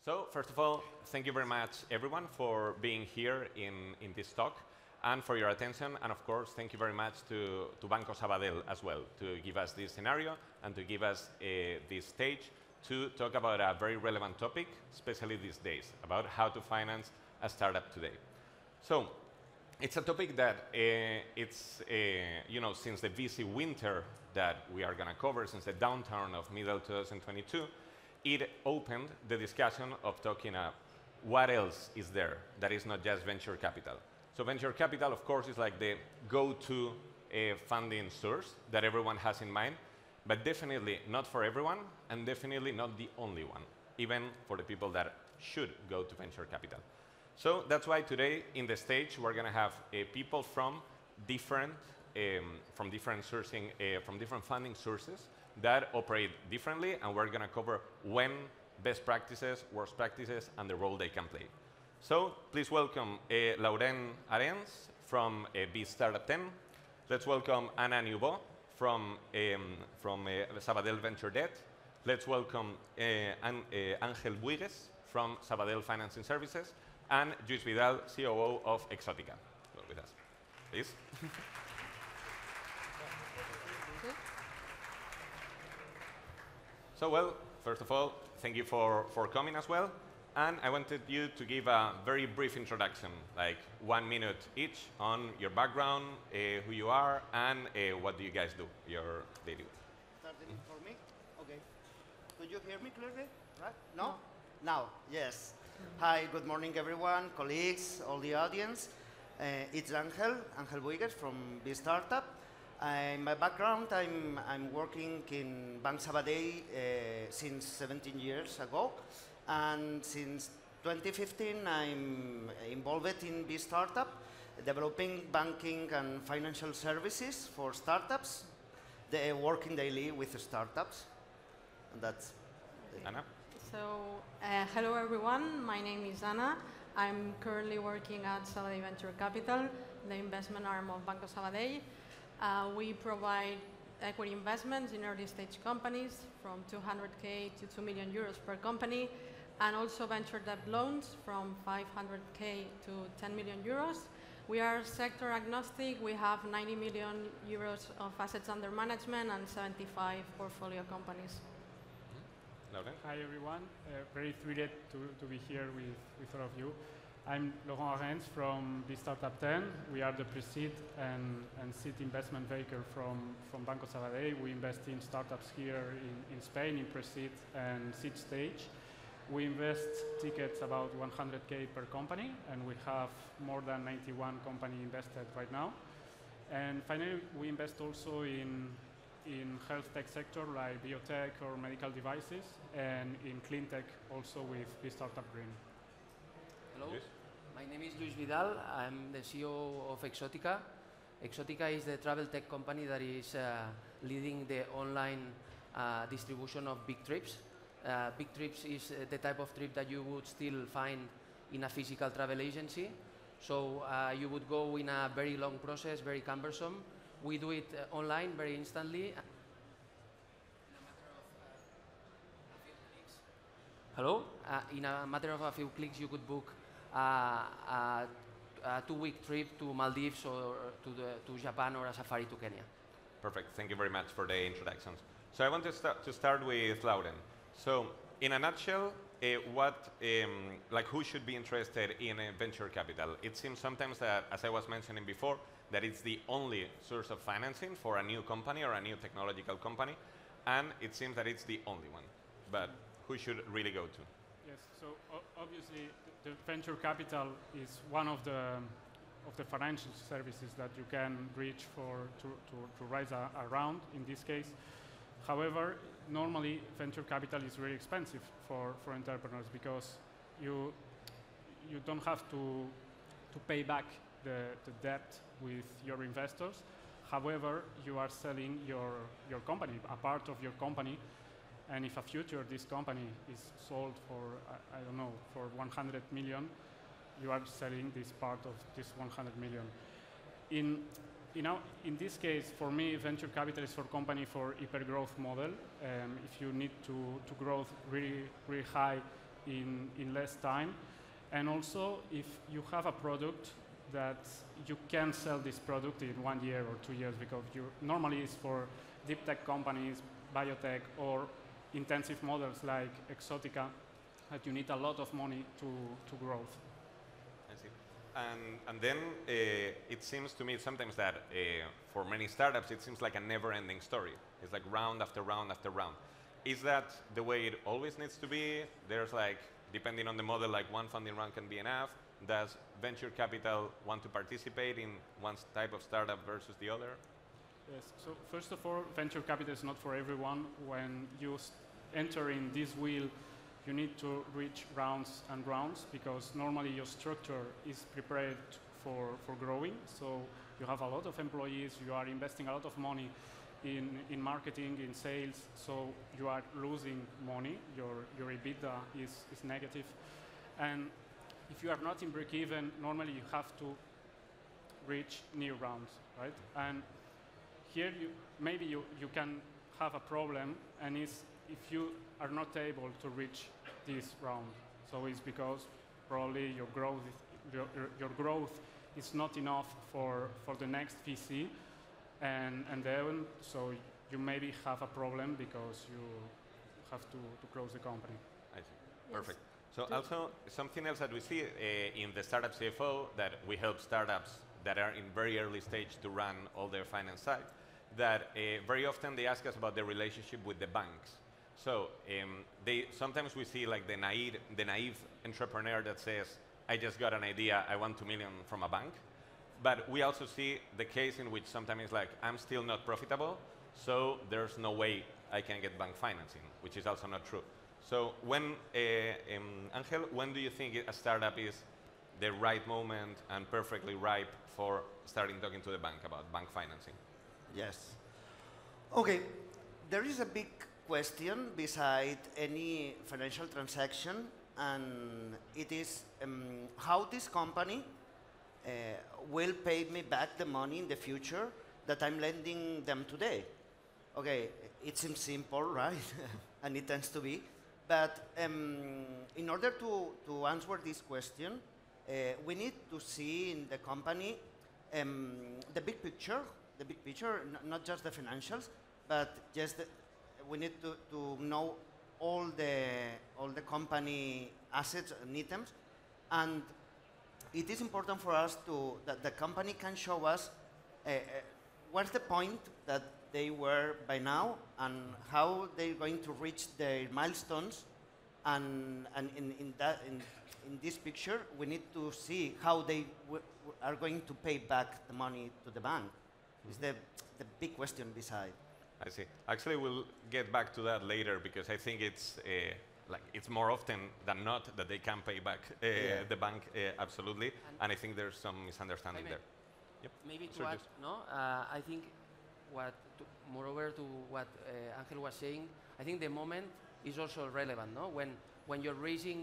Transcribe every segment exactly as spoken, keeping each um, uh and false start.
So first of all, thank you very much, everyone, for being here in, in this talk and for your attention. And of course, thank you very much to, to Banco Sabadell as well, to give us this scenario and to give us uh, this stage to talk about a very relevant topic, especially these days, about how to finance a startup today. So it's a topic that uh, it's, uh, you know, since the V C winter that we are going to cover, since the downturn of middle two thousand twenty-two, it opened the discussion of talking about what else is there that is not just venture capital. So venture capital, of course, is like the go-to uh, funding source that everyone has in mind, but definitely not for everyone, and definitely not the only one, even for the people that should go to venture capital. So that's why today, in the stage, we're going to have uh, people from different, um, from different sourcing, uh, from different funding sources that operate differently, and we're going to cover when best practices, worst practices, and the role they can play. So please welcome uh, Lauren Arens from uh, B Startup ten. Let's welcome Anna Nouveau from, um, from uh, Sabadell Venture Debt. Let's welcome uh, An uh, Angel Buigues from Sabadell Financing Services, and Lluís Vidal, C O O of Exotica. Go with us, please. So, well, first of all, thank you for, for coming as well. And I wanted you to give a very brief introduction, like one minute each, on your background, uh, who you are, and uh, what do you guys do, your daily work. Starting mm. for me? OK. Could you hear me clearly? Right? No? no. Now, yes. Hi, good morning, everyone, colleagues, all the audience. Uh, it's Angel, Angel Buigues from B Startup. Uh, in my background, I'm, I'm working in Banc Sabadell uh, since seventeen years ago. And since twenty fifteen, I'm involved in B Startup, developing banking and financial services for startups, they working daily with startups. And that's Anna? So, uh, hello everyone, my name is Anna. I'm currently working at Sabadell Venture Capital, the investment arm of Banco Sabadell. Uh, we provide equity investments in early stage companies from two hundred K to two million euros per company, and also venture debt loans from five hundred K to ten million euros. We are sector agnostic. We have ninety million euros of assets under management and seventy-five portfolio companies. Lauren? Hi, everyone. Uh, very thrilled to, to be here with, with all of you. I'm Laurent Arens from B Startup ten. We are the pre-seed and, and seed investment vehicle from, from Banco Sabadell. We invest in startups here in, in Spain, in pre-seed and seed stage. We invest tickets about one hundred K per company, and we have more than ninety-one companies invested right now. And finally, we invest also in in health tech sector like biotech or medical devices, and in clean tech also with B Startup Green. Hello, my name is Lluís Vidal. I'm the C E O of Exotica. Exotica is the travel tech company that is uh, leading the online uh, distribution of big trips. Uh, big trips is uh, the type of trip that you would still find in a physical travel agency. So uh, you would go in a very long process, very cumbersome. We do it uh, online very instantly. Hello? Uh, in a matter of a few clicks, you could book uh, a, a two-week trip to Maldives or to, the, to Japan or a safari to Kenya. Perfect. Thank you very much for the introductions. So I want to start, to start with Lauren. So in a nutshell, uh, what, um, like who should be interested in uh, venture capital? It seems sometimes that, as I was mentioning before, that it's the only source of financing for a new company or a new technological company, and it seems that it's the only one. But who should really go to? Yes, so obviously the, the venture capital is one of the of the financial services that you can reach for to, to, to raise a, a round in this case. However, normally venture capital is very expensive for, for entrepreneurs because you you don't have to to pay back the, the debt with your investors. However, you are selling your, your company, a part of your company, and if a future this company is sold for, I, I don't know, for one hundred million, you are selling this part of this one hundred million. In, you know, in this case, for me, venture capital is for company for hyper growth model. Um, if you need to, to grow really, really high in, in less time. And also, if you have a product that you can sell this product in one year or two years, because you normally it's for deep tech companies, biotech, or intensive models like Exotica, that you need a lot of money to, to grow. I see. And, and then uh, it seems to me sometimes that uh, for many startups, it seems like a never-ending story. It's like round after round after round. Is that the way it always needs to be? There's like, depending on the model, like one funding round can be enough. Does venture capital want to participate in one type of startup versus the other? Yes, so first of all, venture capital is not for everyone. When you enter in this wheel, you need to reach rounds and rounds, because normally your structure is prepared for, for growing. So you have a lot of employees, you are investing a lot of money in, in marketing, in sales, so you are losing money, your, your EBITDA is, is negative. And if you are not in break-even, normally you have to reach new rounds, right? And here, you, maybe you, you can have a problem, and it's if you are not able to reach this round. So it's because probably your growth, is, your, your growth is not enough for, for the next V C, and, and then so you maybe have a problem because you have to, to close the company. I see. Yes. Perfect. So also something else that we see uh, in the startup C F O, that we help startups that are in very early stage to run all their finance side, that uh, very often they ask us about the relationship with the banks. So um, they, sometimes we see like the naive, the naive entrepreneur that says, I just got an idea, I want two million from a bank. But we also see the case in which sometimes it's like, I'm still not profitable, so there's no way I can get bank financing, which is also not true. So when, uh, um, Angel, when do you think a startup is the right moment and perfectly ripe for starting talking to the bank about bank financing? Yes. Okay, there is a big question beside any financial transaction, and it is um, how this company uh, will pay me back the money in the future that I'm lending them today. Okay, it seems simple, right? And it tends to be. But um, in order to, to answer this question, uh, we need to see in the company um, the big picture, the big picture, n not just the financials, but just the, we need to, to know all the, all the company assets and items. And it is important for us to, that the company can show us uh, uh, what's the point that they were by now and how they're going to reach their milestones. And, and in, in, that, in, in this picture, we need to see how they w w are going to pay back the money to the bank. Mm-hmm. It's the, the big question beside. I see. Actually, we'll get back to that later, because I think it's uh, like it's more often than not that they can pay back uh, yeah. the bank, uh, absolutely. And, and I think there's some misunderstanding there. Yep. Maybe to sure, add, no, uh, I think what, to, moreover to what uh, Angel was saying, I think the moment is also relevant, no? When, when you're raising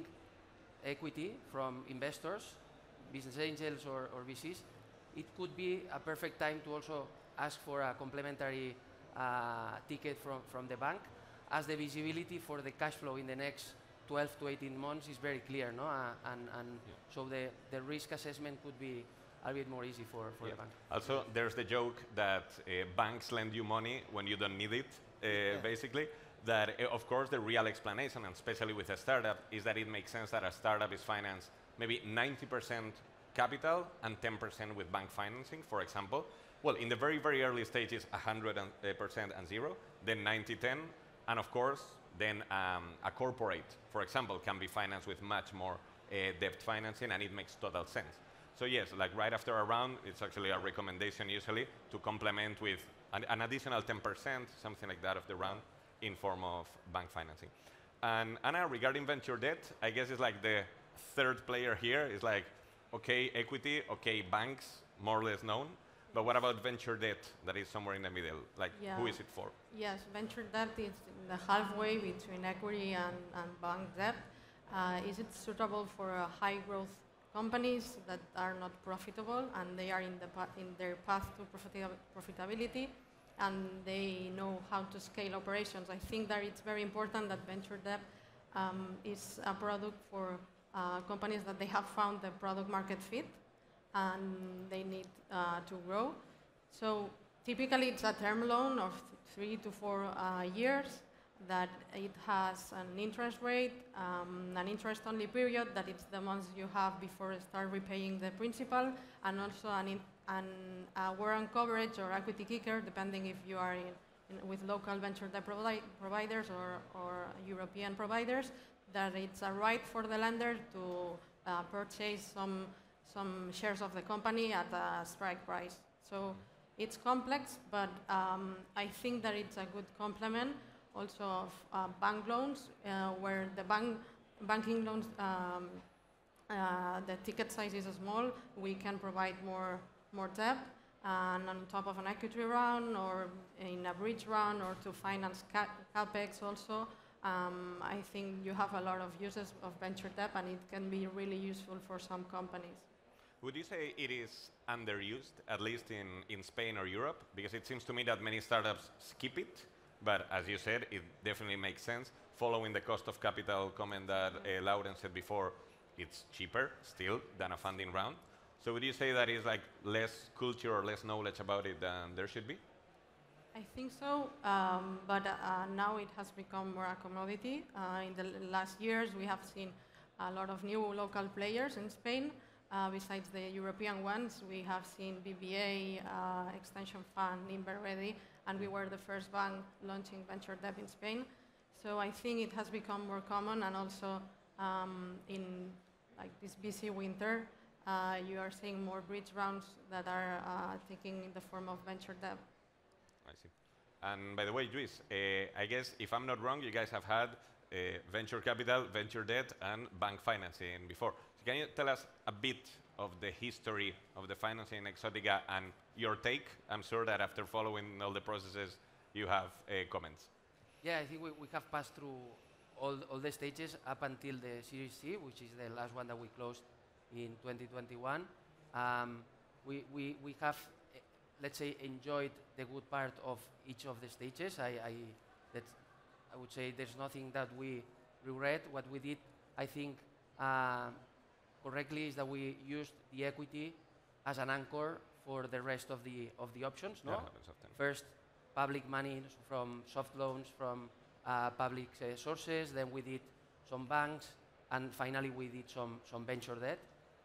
equity from investors, business angels or, or V Cs, it could be a perfect time to also ask for a complementary uh, ticket from, from the bank, as the visibility for the cash flow in the next twelve to eighteen months is very clear, no? Uh, and and yeah. so the, the risk assessment could be a bit more easy for, for yeah. the bank. Also, there's the joke that uh, banks lend you money when you don't need it, uh, yeah. basically. That, uh, of course, the real explanation, and especially with a startup, is that it makes sense that a startup is financed maybe ninety percent capital and ten percent with bank financing, for example. Well, in the very, very early stages, one hundred percent and zero, then ninety ten, and of course, then um, a corporate, for example, can be financed with much more uh, debt financing, and it makes total sense. So yes, like right after a round, it's actually a recommendation usually to complement with an, an additional ten percent, something like that of the round, in form of bank financing. And Anna, regarding venture debt, I guess it's like the third player here. It's like, okay, equity, okay, banks, more or less known. But what about venture debt that is somewhere in the middle? Like, yeah. who is it for? Yes, venture debt is the halfway between equity and, and bank debt. Uh, is it suitable for uh, high growth companies that are not profitable and they are in, the pa in their path to profita profitability and they know how to scale operations? I think that it's very important that venture debt Um, it's a product for uh, companies that they have found the product market fit and they need uh, to grow. So typically it's a term loan of th three to four uh, years that it has an interest rate, um, an interest-only period, that it's the months you have before you start repaying the principal, and also an, in, an a warrant coverage or equity kicker, depending if you are in, in, with local venture debt provi providers or, or European providers, that it's a right for the lender to uh, purchase some, some shares of the company at a strike price. So it's complex, but um, I think that it's a good complement also of uh, bank loans, uh, where the bank, banking loans, um, uh, the ticket size is small, we can provide more, more debt, and on top of an equity round or in a bridge round or to finance ca CapEx also, um, I think you have a lot of uses of venture debt and it can be really useful for some companies. Would you say it is underused, at least in, in Spain or Europe? Because it seems to me that many startups skip it, but as you said, it definitely makes sense. Following the cost of capital comment that uh, Lauren said before, it's cheaper still than a funding round. So would you say that is like less culture or less knowledge about it than there should be? I think so, um, but uh, now it has become more a commodity. Uh, in the last years, we have seen a lot of new local players in Spain. Uh, besides the European ones, we have seen B B A, uh, Extension Fund, Inverready, and we were the first bank launching venture debt in Spain. So I think it has become more common, and also um, in like this busy winter, uh, you are seeing more bridge rounds that are uh, taking the form of venture debt. I see. And by the way, Luis, uh, I guess if I'm not wrong, you guys have had uh, venture capital, venture debt, and bank financing before. So can you tell us a bit of the history of the financing in Exotica and your take? I'm sure that after following all the processes, you have uh, comments. Yeah, I think we, we have passed through all, all the stages up until the Series C, which is the last one that we closed in twenty twenty-one. Um, we, we, we have, uh, let's say, enjoyed the good part of each of the stages. I, I, that I would say there's nothing that we regret. What we did, I think, uh, correctly is that we used the equity as an anchor for the rest of the, of the options. No? First, public money from soft loans from uh, public uh, sources, then we did some banks, and finally we did some, some venture debt.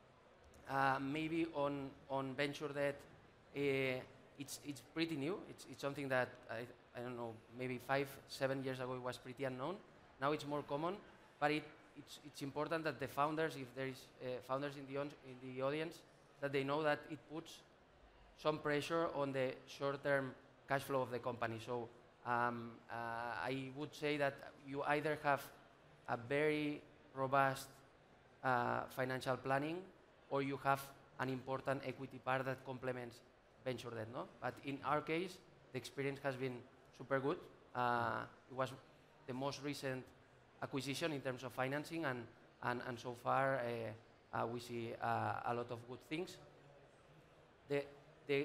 Uh, maybe on, on venture debt, uh, it's, it's pretty new. It's, it's something that, I, I don't know, maybe five, seven years ago it was pretty unknown. Now it's more common, but it, it's, it's important that the founders, if there is uh, founders in the, on, in the audience, that they know that it puts some pressure on the short-term cash flow of the company. So um, uh, I would say that you either have a very robust uh, financial planning, or you have an important equity part that complements venture debt. No? But in our case, the experience has been super good. Uh, it was the most recent acquisition in terms of financing, and, and, and so far uh, uh, we see uh, a lot of good things. The, the,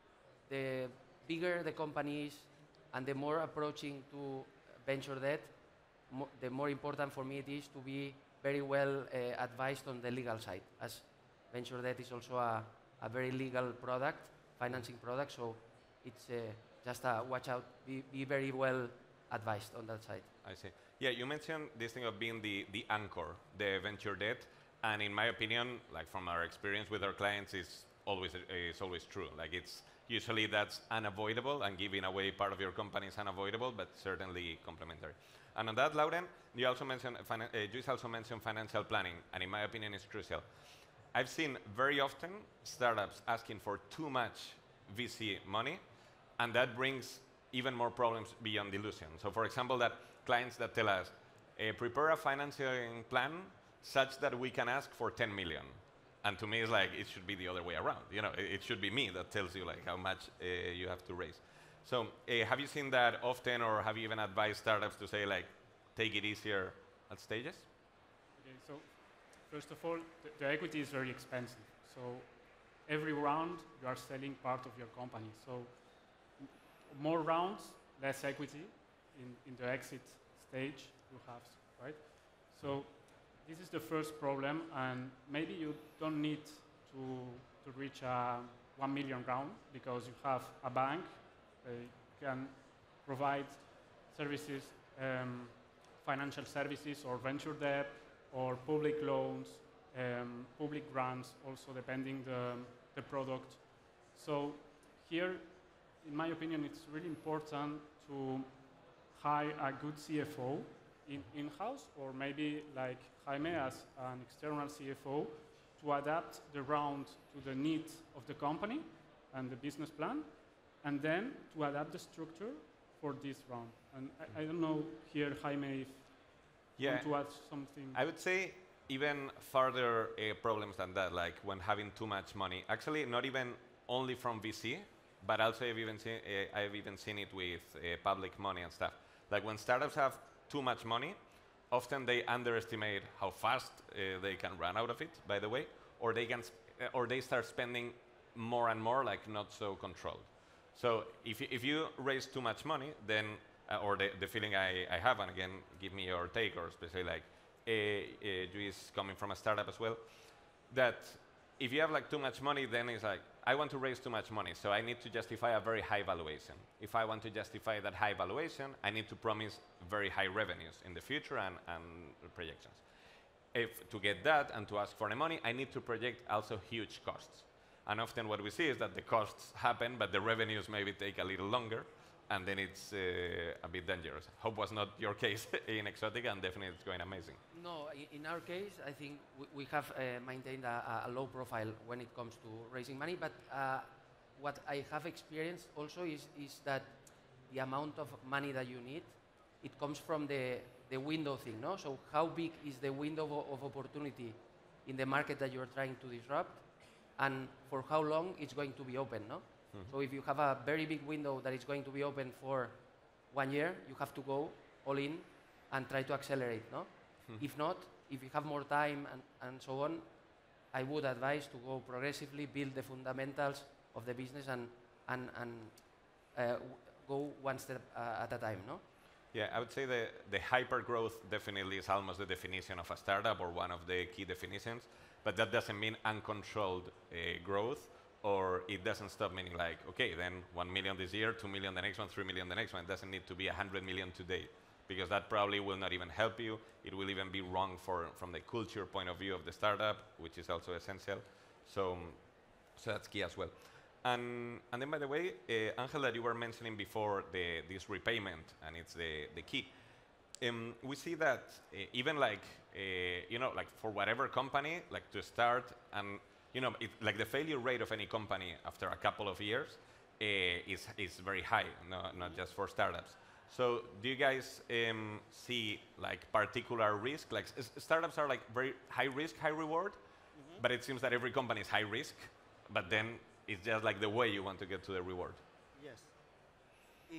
the bigger the company is and the more approaching to venture debt, mo the more important for me it is to be very well uh, advised on the legal side, as venture debt is also a, a very legal product, financing product, so it's uh, just a watch out, be, be very well advised on that side. I see. Yeah, you mentioned this thing of being the, the anchor, the venture debt, and in my opinion, like from our experience with our clients, it's always, it's always true. Like it's usually that's unavoidable, and giving away part of your company is unavoidable, but certainly complementary. And on that, Lauren, you also mentioned, uh, you also mentioned financial planning, and in my opinion, it's crucial. I've seen very often startups asking for too much V C money, and that brings even more problems beyond dilution. So for example, that clients that tell us, uh, prepare a financing plan such that we can ask for ten million. And to me, it's like, it should be the other way around. You know, it, it should be me that tells you like how much uh, you have to raise. So uh, have you seen that often, or have you even advised startups to say like, take it easier at stages? Okay, so first of all, the, the equity is very expensive. So every round, you are selling part of your company. So more rounds, less equity in, in the exit stage you have, right? So this is the first problem, and maybe you don't need to, to reach a one million round because you have a bank. They can provide services, um, financial services or venture debt or public loans, um, public grants, also depending the, the product. So here, in my opinion, it's really important to hire a good C F O in, in-house, or maybe like Jaime as an external C F O, to adapt the round to the needs of the company and the business plan, and then to adapt the structure for this round. And I, I don't know here, Jaime, if you Yeah, want to add something. I would say even further uh, problems than that, like when having too much money. Actually, not even only from V C, but also I've even seen, uh, I've even seen it with uh, public money and stuff. Like when startups have too much money, often they underestimate how fast uh, they can run out of it, by the way, or they, can sp uh, or they start spending more and more, like not so controlled. So if, y if you raise too much money, then, uh, or the, the feeling I, I have, and again, give me your take, or especially like, uh, uh, you is coming from a startup as well, that if you have like too much money, then it's like, I want to raise too much money, so I need to justify a very high valuation. If I want to justify that high valuation, I need to promise very high revenues in the future and, and projections. If to get that and to ask for the money, I need to project also huge costs. And often what we see is that the costs happen, but the revenues maybe take a little longer, and then it's uh, a bit dangerous. Hope was not your case in Exotica, and definitely it's going amazing. No, i- in our case, I think we, we have uh, maintained a, a low profile when it comes to raising money, but uh, what I have experienced also is, is that the amount of money that you need, it comes from the, the window thing, no? So how big is the window of, of opportunity in the market that you're trying to disrupt, and for how long it's going to be open, no? Mm-hmm. So if you have a very big window that is going to be open for one year, you have to go all in and try to accelerate, no? Mm-hmm. If not, if you have more time and, and so on, I would advise to go progressively, build the fundamentals of the business and, and, and uh, w go one step uh, at a time, no? Yeah, I would say the, the hyper growth definitely is almost the definition of a startup, or one of the key definitions, but that doesn't mean uncontrolled uh, growth, or it doesn't stop meaning like, okay, then one million this year, two million the next one, three million the next one. It doesn't need to be one hundred million today, because that probably will not even help you. It will even be wrong for, from the culture point of view of the startup, which is also essential. So, so that's key as well. And, and then, by the way, uh, Angel, that you were mentioning before, the, this repayment, and it's the, the key. Um, we see that uh, even like, uh, you know, like for whatever company, like to start, and, you know, it, like the failure rate of any company after a couple of years uh, is, is very high, no, not just for startups. So do you guys um, see like particular risk? Like s startups are like very high risk, high reward, mm-hmm. but it seems that every company is high risk, but then it's just like the way you want to get to the reward. Yes. Uh,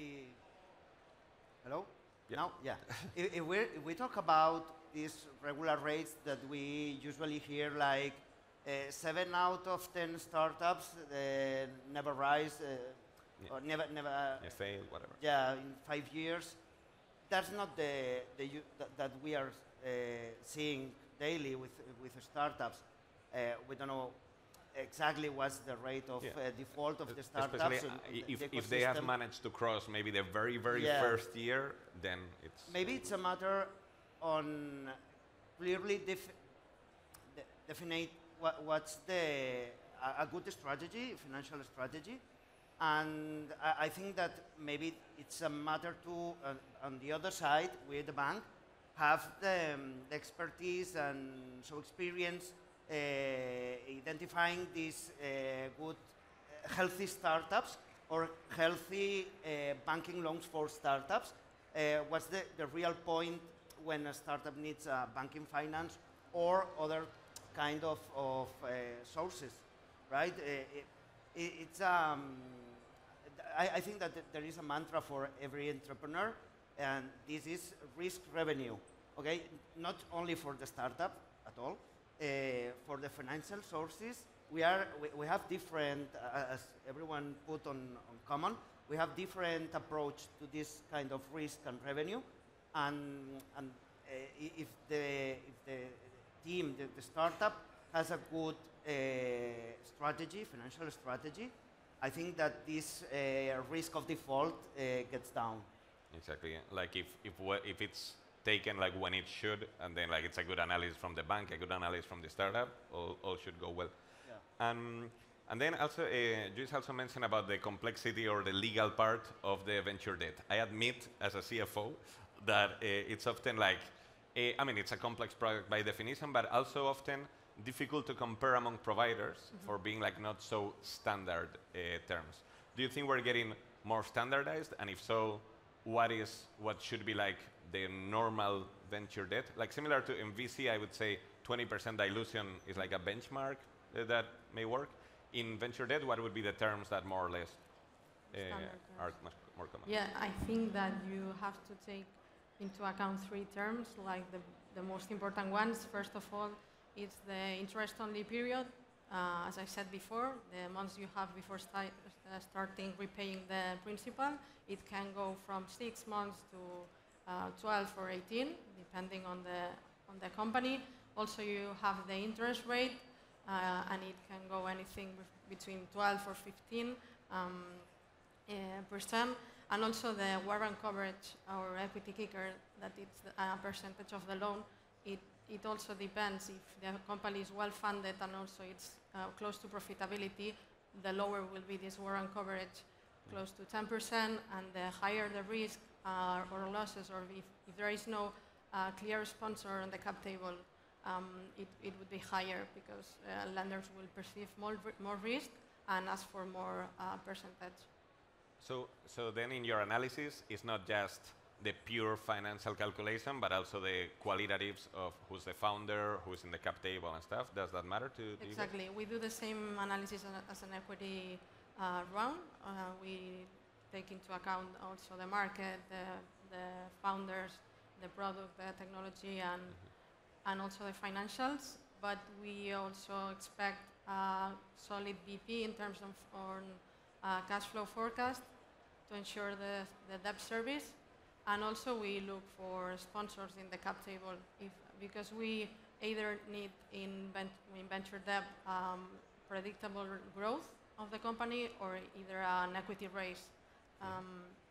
hello? Yeah. Now? Yeah. if, if, we're, if we talk about these regular rates that we usually hear, like uh, seven out of ten startups uh, never rise, uh, yeah. or never, never. Uh, yeah, fail, whatever. Yeah, in five years. That's not the, the that, that we are uh, seeing daily with with startups. Uh, we don't know exactly what's the rate of yeah. uh, default of the startups. Especially uh, if, the if they have managed to cross maybe the very, very yeah. first year, then it's... Maybe it's a matter on clearly def de define what, what's the, a, a good strategy, financial strategy. And I, I think that maybe it's a matter to, uh, on the other side, we the bank, have the, um, the expertise and so experience Uh, identifying these uh, good, uh, healthy startups or healthy uh, banking loans for startups. Uh, what's the, the real point when a startup needs uh, banking finance or other kind of, of uh, sources, right? Uh, it, it's, um, I, I think that th there is a mantra for every entrepreneur, and this is risk revenue, okay? Not only for the startup at all. Uh, for the financial sources, we are we, we have different, uh, as everyone put on, on common, we have different approach to this kind of risk and revenue, and and i- if the if the team, the, the startup has a good uh, strategy, financial strategy, I think that this uh, risk of default uh, gets down. Exactly. Like if if wha- if it's taken like when it should, and then like it's a good analysis from the bank, a good analysis from the startup, all, all should go well. Yeah. Um, and then also, uh, Luis also mentioned about the complexity or the legal part of the venture debt. I admit, as a C F O, that uh, it's often like, uh, I mean, it's a complex product by definition, but also often difficult to compare among providers for being like not so standard uh, terms. Do you think we're getting more standardized? And if so, what is what should be like the normal venture debt? Like similar to in V C, I would say twenty percent dilution is like a benchmark uh, that may work. In venture debt, what would be the terms that more or less uh, Standard are terms. much more common? Yeah, I think that you have to take into account three terms, like the, the most important ones. First of all, it's the interest-only period. Uh, as I said before, the months you have before sti- uh, starting repaying the principal, it can go from six months to uh, twelve or eighteen, depending on the on the company. Also, you have the interest rate, uh, and it can go anything bef- between twelve or fifteen um, uh, percent. And also the warrant coverage or equity kicker, that it's the- a percentage of the loan. It it also depends if the company is well funded and also it's uh, close to profitability. The lower will be this warrant coverage, close to ten percent, and the higher the risk uh, or losses, or if, if there is no uh, clear sponsor on the cap table, um, it, it would be higher because uh, lenders will perceive more, ri- more risk and ask for more uh, percentage. So, so then in your analysis, it's not just the pure financial calculation, but also the qualitatives of who's the founder, who's in the cap table and stuff. Does that matter to, to you guys? Exactly. We do the same analysis a- as an equity uh, round. Uh, we take into account also the market, the, the founders, the product, the technology, and, and also the financials. But we also expect a solid B P in terms of on, uh, cash flow forecast to ensure the, the debt service. And also we look for sponsors in the cap table, if, because we either need in, ven- in venture debt um, predictable growth of the company, or either an equity raise um,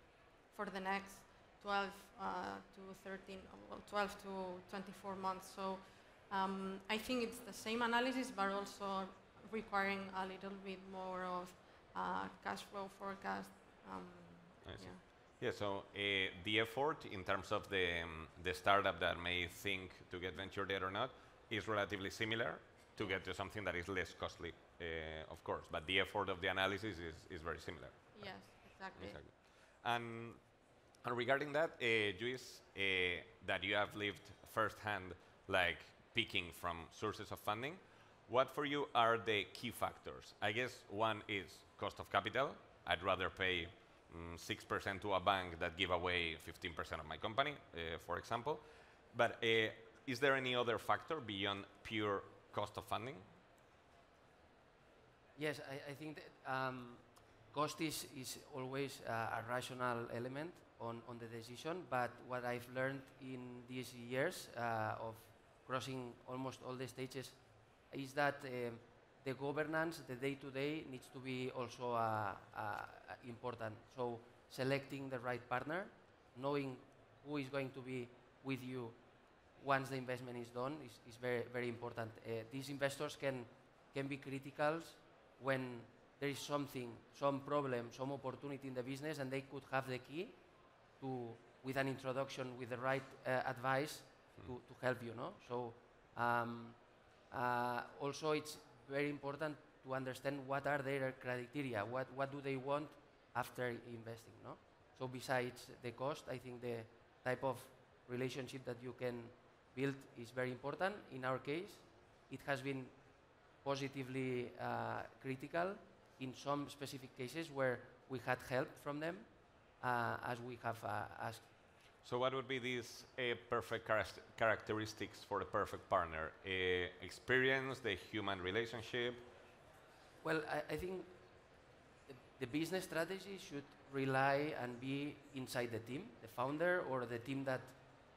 for the next twelve uh, to thirteen, well, twelve to twenty-four months. So um, I think it's the same analysis, but also requiring a little bit more of uh, cash flow forecast. Um, I see. yeah. Yeah, so uh, the effort in terms of the, um, the startup that may think to get venture debt or not is relatively similar to get to something that is less costly, uh, of course. But the effort of the analysis is, is very similar. Yes, exactly. Exactly. And, and regarding that, uh, Luis, uh, that you have lived firsthand, like picking from sources of funding, what for you are the key factors? I guess one is cost of capital. I'd rather pay mm, six percent to a bank that give away fifteen percent of my company, uh, for example. But uh, is there any other factor beyond pure cost of funding? Yes, I, I think that, um, cost is, is always uh, a rational element on, on the decision, but what I've learned in these years uh, of crossing almost all the stages is that um, the governance, the day-to-day, needs to be also uh, uh, important. So selecting the right partner, knowing who is going to be with you once the investment is done is, is very, very important. Uh, these investors can, can be critical when there is something, some problem, some opportunity in the business, and they could have the key to, with an introduction, with the right uh, advice mm. to, to help you, no? So um, uh, also it's very important to understand what are their criteria, what, what do they want after investing, no? So besides the cost, I think the type of relationship that you can build is very important. In our case, it has been positively uh, critical in some specific cases where we had help from them, uh, as we have uh, asked. So what would be these uh, perfect char characteristics for the perfect partner? Uh, experience, the human relationship? Well, I, I think the, the business strategy should rely and be inside the team, the founder or the team that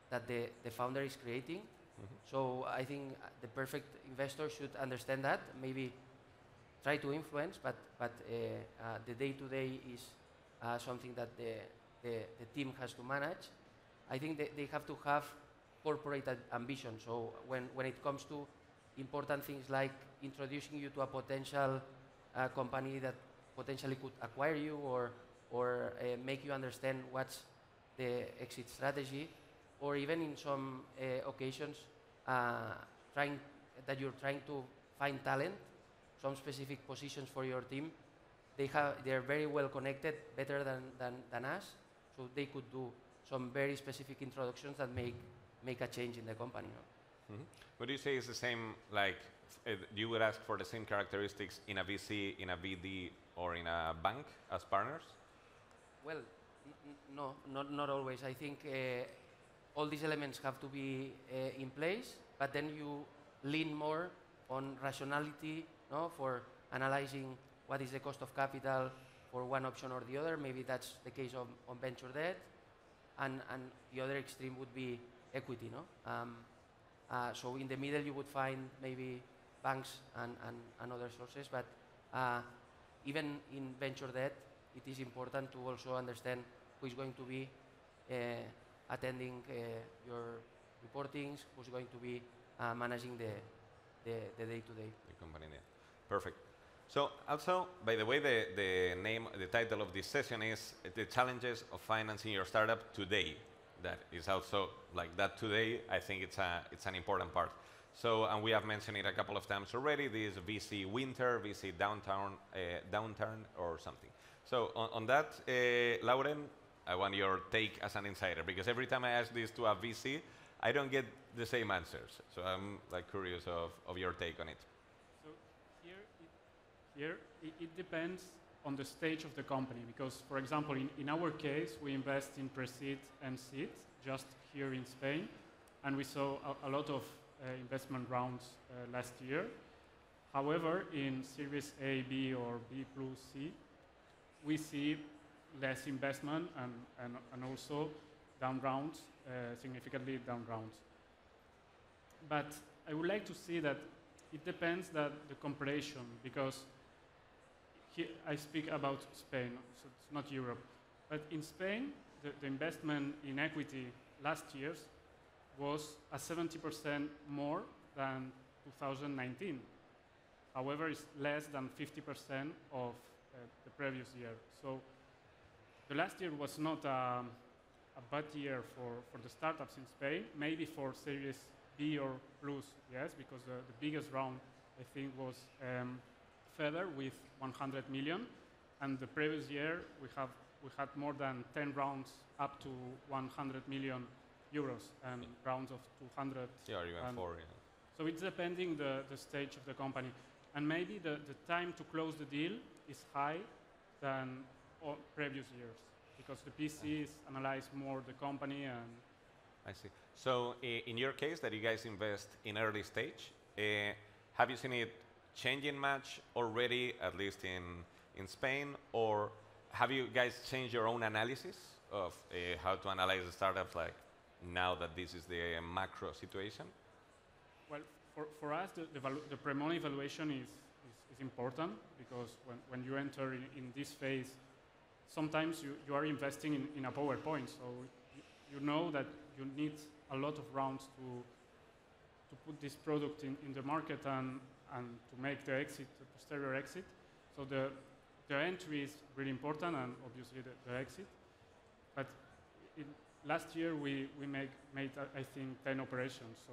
that the, the founder is creating. Mm-hmm. So I think the perfect investor should understand that, maybe try to influence, but, but uh, uh, the day-to-day is uh, something that the, the, the team has to manage. I think they, they have to have corporate ambition. So when, when it comes to important things like introducing you to a potential uh, company that potentially could acquire you or, or uh, make you understand what's the exit strategy, or even in some uh, occasions uh, trying that you're trying to find talent, some specific positions for your team. They have, they're very well connected, better than, than, than us, so they could do some very specific introductions that make, make a change in the company. No? Mm-hmm. Would you say it's the same, like, uh, you would ask for the same characteristics in a V C, in a V D, or in a bank as partners? Well, n no, not, not always. I think uh, all these elements have to be uh, in place, but then you lean more on rationality, no, for analyzing what is the cost of capital for one option or the other. Maybe that's the case of, on venture debt, and, and the other extreme would be equity. No? Um, uh, so in the middle you would find maybe banks and, and, and other sources, but uh, even in venture debt, it is important to also understand who is going to be uh, attending uh, your reportings, who's going to be uh, managing the, the, the day-to-day. The company, yeah. Perfect. So also, by the way, the, the name, the title of this session is The Challenges of Financing Your Startup Today. That is also like that today. I think it's, a, it's an important part. So, and we have mentioned it a couple of times already, this V C winter, V C downtown, uh, downturn or something. So on, on that, uh, Lauren, I want your take as an insider, because every time I ask this to a V C, I don't get the same answers. So I'm like curious of, of your take on it. So here, it, here it, it depends on the stage of the company, because for example, in, in our case, we invest in pre-seed and seed just here in Spain, and we saw a, a lot of uh, investment rounds uh, last year. However, in Series A, B, or B plus C, we see less investment and, and, and also down rounds, uh, significantly down rounds. But I would like to see that it depends that the comparison, because here I speak about Spain, so it's not Europe. But in Spain, the, the investment in equity last year was a seventy percent more than two thousand nineteen. However, it's less than fifty percent of uh, the previous year. So the last year was not um, a bad year for, for the startups in Spain, maybe for Series B or Plus, yes, because the, the biggest round, I think, was um, Feather with one hundred million, and the previous year we have we had more than ten rounds up to one hundred million euros and yeah. rounds of two hundred. Yeah, or even four. Yeah. So it's depending the the stage of the company, and maybe the the time to close the deal is high than all previous years, because the P Cs analyze more the company. And I see. So in your case, that you guys invest in early stage, uh, have you seen it changing much already, at least in, in Spain, or have you guys changed your own analysis of uh, how to analyze the startups, like now that this is the macro situation? Well, for, for us, the, the, the pre-money evaluation is, is, is important, because when, when you enter in, in this phase, sometimes you, you are investing in, in a PowerPoint, so you, you know that you need a lot of rounds to, to put this product in, in the market and, and to make the exit, the posterior exit. So the, the entry is really important, and obviously the, the exit. But in, last year we, we make, made, I think, ten operations. So.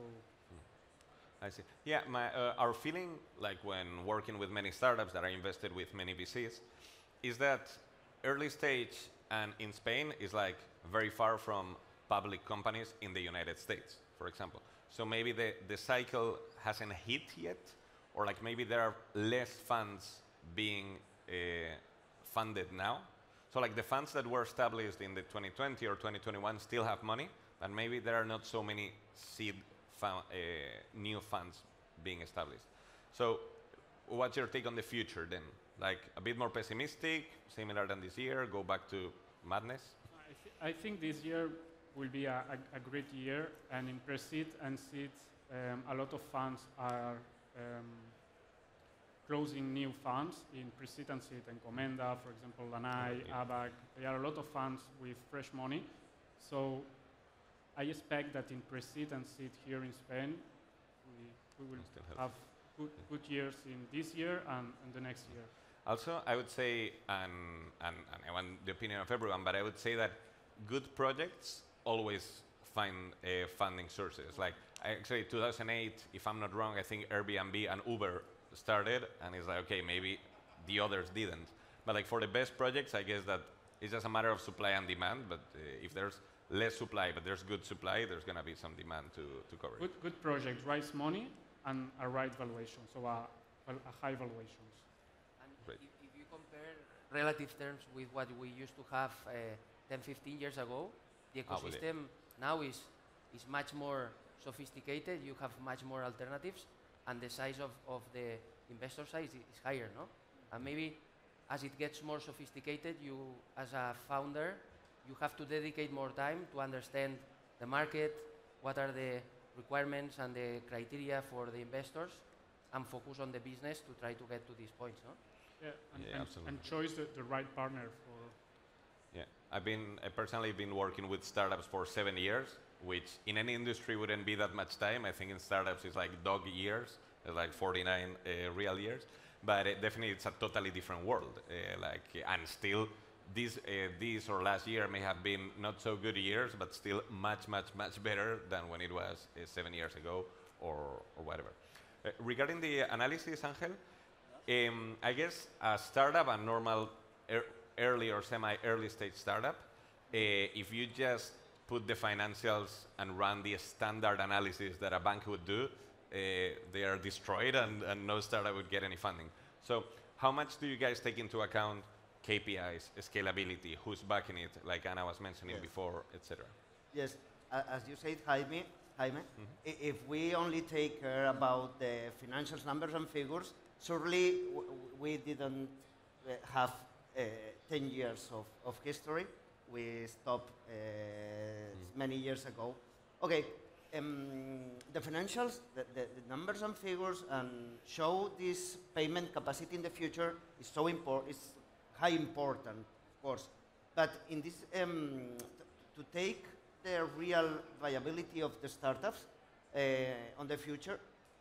I see. Yeah, my, uh, our feeling, like when working with many startups that are invested with many V Cs, is that early stage and in Spain is like very far from public companies in the United States, for example. So maybe the, the cycle hasn't hit yet, or like maybe there are less funds being uh, funded now. So like the funds that were established in the twenty twenty or twenty twenty-one still have money, and maybe there are not so many seed fun, uh, new funds being established. So what's your take on the future then? Like a bit more pessimistic, similar than this year, go back to madness? I, th I think this year will be a, a, a great year, and in pre-seed and seed, um, a lot of funds are um, closing new funds in pre-seed and seed. Encomenda, for example, Lanai, Yeah. A B A C. There are a lot of funds with fresh money. So I expect that in pre-seed and seed here in Spain, we, we will Still healthy. have good, good years in this year and, and the next year. Also, I would say, and, and, and I want the opinion of everyone, but I would say that good projects always find uh, funding sources. Like, actually, two thousand eight, if I'm not wrong, I think Airbnb and Uber started, and it's like, okay, maybe the others didn't. But like for the best projects, I guess that it's just a matter of supply and demand, but uh, if there's less supply, but there's good supply, there's going to be some demand to, to cover Good, it. good project, raise money and a right valuation, so a, well, a high valuations. And Right. if, if you compare relative terms with what we used to have uh, ten, fifteen years ago, the Ah, well, yeah. ecosystem now is, is much more sophisticated. You have much more alternatives, and the size of, of the investor size is, is higher, no? And maybe as it gets more sophisticated, you, as a founder, you have to dedicate more time to understand the market, what are the requirements and the criteria for the investors, and focus on the business to try to get to these points, no? Yeah, and, Yeah, and, absolutely. and choose the, the right partner for. Yeah, I've been I personally been working with startups for seven years, which in any industry wouldn't be that much time. I think in startups it's like dog years, it's like forty-nine uh, real years. But uh, definitely it's a totally different world. Uh, like, and still, this uh, this or last year may have been not so good years, but still much much much better than when it was uh, seven years ago or or whatever. Uh, regarding the analysis, Angel. Um, I guess a startup, a normal er early or semi-early stage startup, uh, if you just put the financials and run the standard analysis that a bank would do, uh, they are destroyed and, and no startup would get any funding. So how much do you guys take into account K P Is, scalability, who's backing it, like Anna was mentioning Yes. before, et cetera? Yes, uh, as you said, Jaime, Jaime i- if we only take care about the financials, numbers and figures, surely w we didn't uh, have uh, ten years of, of history. We stopped uh, many years ago. Okay, um, the financials, the, the, the numbers and figures, and show this payment capacity in the future is so important. It's high important, of course. But in this, um, to take the real viability of the startups uh, on the future,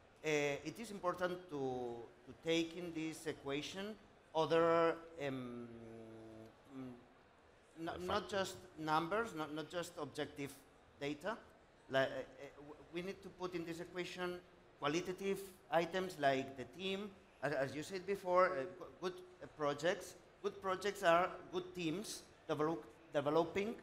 uh, it is important to, to take in this equation other, um, mm, not, not just numbers, not, not just objective data. Like, uh, uh, we need to put in this equation qualitative items like the team, as, as you said before, uh, good uh, projects. Good projects are good teams develop, developing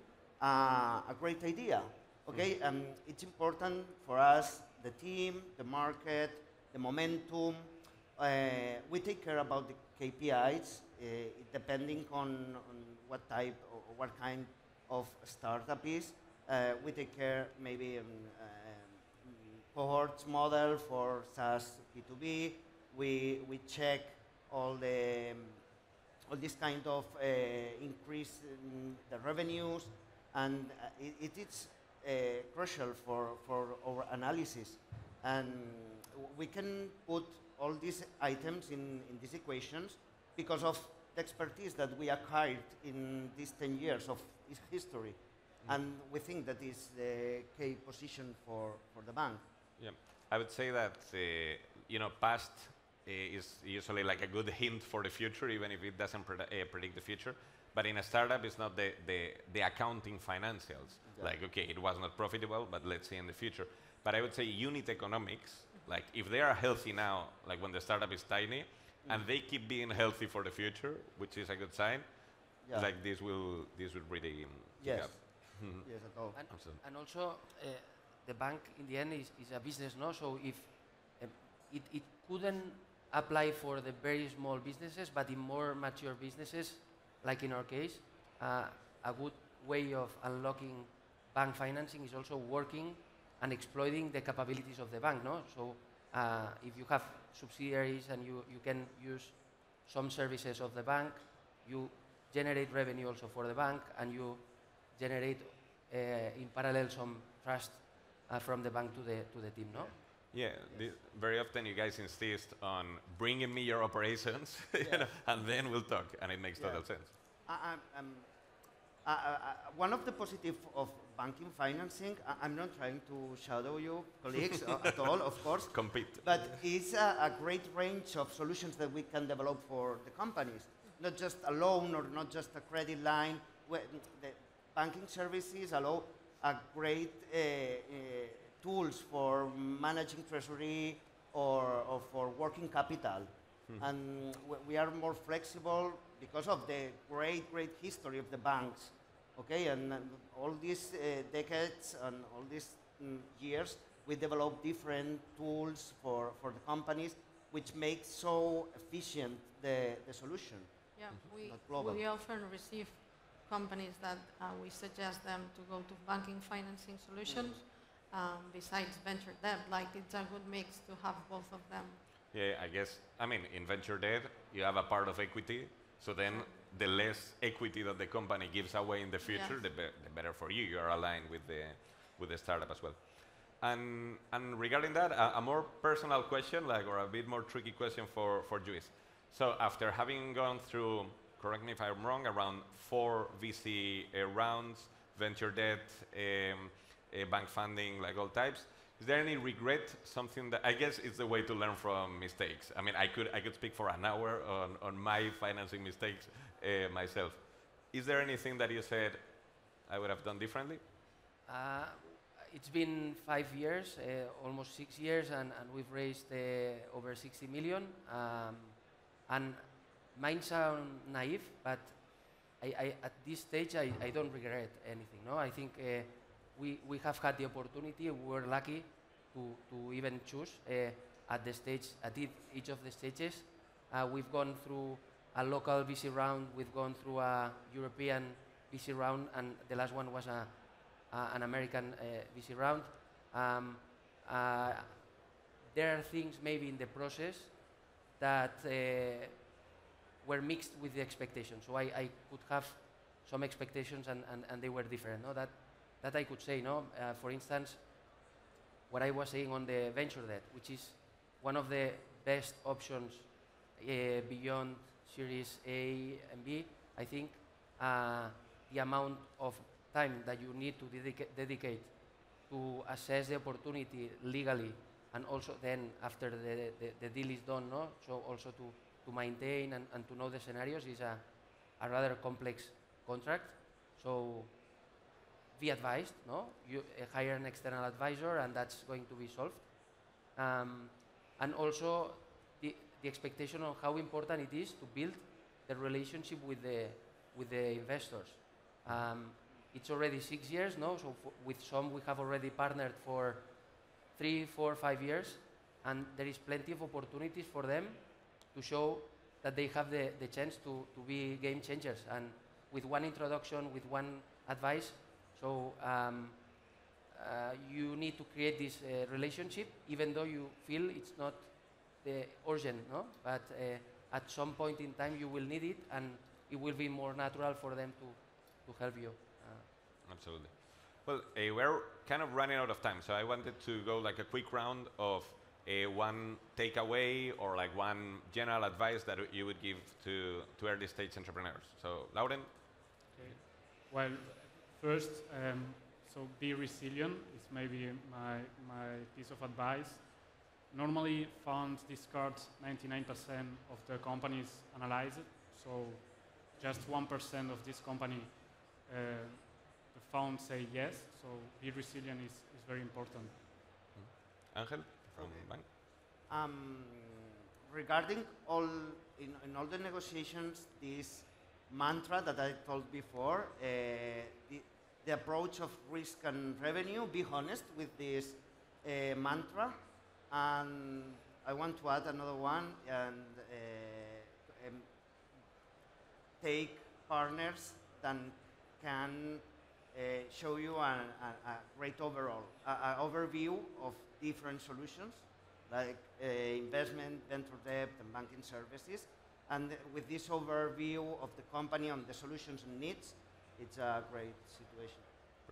uh, a great idea. Okay, mm. um, it's important for us, the team, the market, the momentum. Uh, we take care about the K P Is uh, depending on, on what type or what kind of startup is. Uh, we take care maybe um, um, cohorts model for SaaS B two B. We we check all the um, all this kind of uh, increase in the revenues, and uh, it, it is uh, crucial for, for our analysis. And we can put all these items in, in these equations because of the expertise that we acquired in these ten years of his history. Mm. And we think that is the key position for, for the bank. Yeah, I would say that, uh, you know, past is usually like a good hint for the future, even if it doesn't pred uh, predict the future. But in a startup, it's not the, the, the accounting financials. Yeah. Like, okay, it was not profitable, but let's see in the future. But I would say unit economics, like if they are healthy now, like when the startup is tiny, mm. and they keep being healthy for the future, which is a good sign, yeah. like this will, this will really um, yes. pick up. Yes, at all. And, and also, uh, the bank in the end is, is a business, no? So if um, it, it couldn't apply for the very small businesses, but in more mature businesses, like in our case, uh, a good way of unlocking bank financing is also working and exploiting the capabilities of the bank, no? So uh, if you have subsidiaries and you, you can use some services of the bank, you generate revenue also for the bank, and you generate uh, in parallel some trust uh, from the bank to the to the team, no? Yeah, the, very often you guys insist on bringing me your operations, you Yeah. know, and then we'll talk, and it makes Yeah. total sense. I, I, um, I, I, one of the positive of banking financing, I, I'm not trying to shadow you, colleagues, uh, at all, of course, Compete. but it's a, a great range of solutions that we can develop for the companies. Not just a loan or not just a credit line. Where the banking services allow a great uh, uh, tools for managing treasury or, or for working capital. Hmm. And w- we are more flexible because of the great, great history of the banks. Okay, and, and all these uh, decades and all these mm, years, we develop different tools for, for the companies, which make so efficient the, the solution. Yeah, we, Not global. we often receive companies that uh, we suggest them to go to banking financing solutions um, besides venture debt. Like it's a good mix to have both of them. Yeah, I guess, I mean, in venture debt, you have a part of equity, so then the less equity that the company gives away in the future, Yes. the, be the better for you. You are aligned with the, with the startup as well. And, and regarding that, a, a more personal question, like, or a bit more tricky question for, for Luis. So after having gone through, correct me if I'm wrong, around four V C uh, rounds, venture debt, um, uh, bank funding, like all types, is there any regret, something that, I guess it's the way to learn from mistakes. I mean, I could, I could speak for an hour on, on my financing mistakes uh, myself. Is there anything that you said I would have done differently? Uh, it's been five years, uh, almost six years, and, and we've raised uh, over sixty million. Um, and mine sound naive, but I, I, at this stage, I, I don't regret anything. No, I think uh, we, we have had the opportunity. We were lucky to, to even choose uh, at the stage, at it, each of the stages. Uh, we've gone through a local V C round. We've gone through a European V C round, and the last one was a Uh, an American uh, V C round. Um, uh, there are things maybe in the process that uh, were mixed with the expectations. So I, I could have some expectations and, and, and they were different. No? That, that I could say. No? Uh, for instance, what I was saying on the venture debt, which is one of the best options uh, beyond Series A and B, I think uh, the amount of time that you need to dedica dedicate to assess the opportunity legally, and also then after the, the, the deal is done, no? So also to, to maintain and, and to know the scenarios is a, a rather complex contract. So be advised, no? You uh, hire an external advisor and that's going to be solved. Um, and also the, the expectation on how important it is to build the relationship with the, with the investors. Um, It's already six years, no? So f with some we have already partnered for three, four, five years, and there is plenty of opportunities for them to show that they have the, the chance to, to be game changers. And with one introduction, with one advice, so um, uh, you need to create this uh, relationship, even though you feel it's not the urgent, no? But uh, at some point in time you will need it, and it will be more natural for them to, to help you. Absolutely. Well, uh, we're kind of running out of time, so I wanted to go like a quick round of uh, one takeaway or like one general advice that you would give to, to early stage entrepreneurs. So, Lauren? Okay. Well, first, um, so be resilient is maybe my, my piece of advice. Normally, funds discard ninety-nine percent of the companies analyzed, so just one percent of this company uh, the fund say yes, so be resilient is, is very important. Mm. Angel from Okay. bank. Um, regarding all in, in all the negotiations, this mantra that I told before, uh, the, the approach of risk and revenue, be honest with this uh, mantra, and I want to add another one, and uh, um, take partners that can Uh, show you a, a, a great overall, an overview of different solutions, like uh, investment, venture debt, and banking services. And with this overview of the company and the solutions and needs, it's a great situation. Perfect.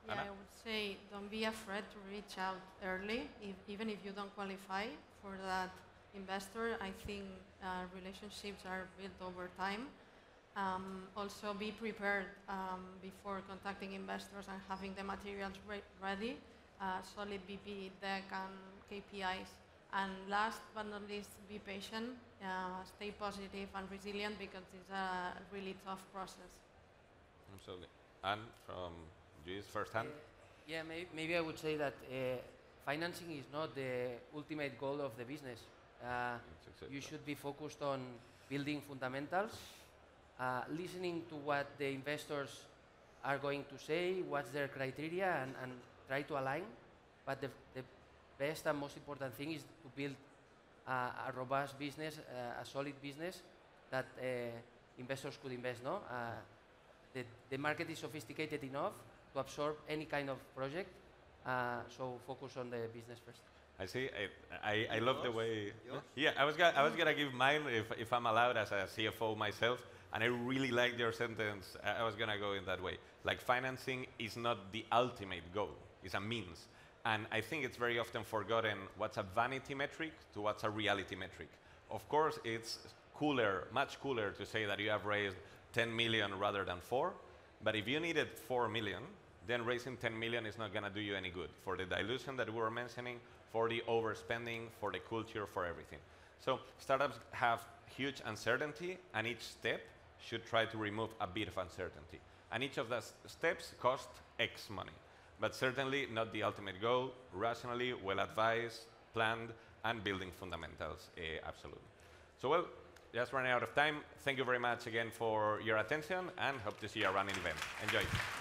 Yeah, Anna? I would say don't be afraid to reach out early, if, even if you don't qualify for that investor. I think uh, relationships are built over time. Um, also, be prepared um, before contacting investors and having the materials re ready, uh, solid B P deck and K P Is. And last but not least, be patient, uh, stay positive and resilient because it's a really tough process. Absolutely. And from Luis firsthand? Uh, yeah, may maybe I would say that uh, financing is not the ultimate goal of the business. Uh, you should be focused on building fundamentals, uh, listening to what the investors are going to say, what's their criteria, and, and try to align. But the, the best and most important thing is to build uh, a robust business, uh, a solid business that uh, investors could invest. No, uh, the, the market is sophisticated enough to absorb any kind of project. Uh, so focus on the business first. I see. I, I, I love the way. Yours? Yeah, I was gonna, I was gonna give mine if, if I'm allowed as a C F O myself, and I really liked your sentence. I, I was gonna go in that way. Like financing is not the ultimate goal; it's a means. And I think it's very often forgotten what's a vanity metric to what's a reality metric. Of course, it's cooler, much cooler to say that you have raised ten million rather than four. But if you needed four million, then raising ten million is not gonna do you any good for the dilution that we were mentioning, for the overspending, for the culture, for everything. So startups have huge uncertainty, and each step should try to remove a bit of uncertainty. And each of those steps cost X money, but certainly not the ultimate goal. Rationally, well advised, planned, and building fundamentals, uh, absolutely. So well, just running out of time. Thank you very much again for your attention, and hope to see you around in the event. Enjoy.